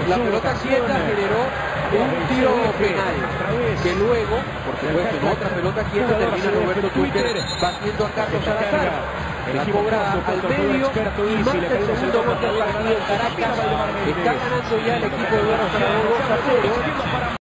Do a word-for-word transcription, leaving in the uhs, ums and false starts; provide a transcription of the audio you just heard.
La pelota quieta generó un tiro penal, que luego, por supuesto, en otra pelota quieta termina Roberto Túquer batiendo a Carlos Salazar. La cobra al medio y marca el segundo gol del partido en Caracas. Está ganando ya el equipo de Eduardo Salazar dos a cero.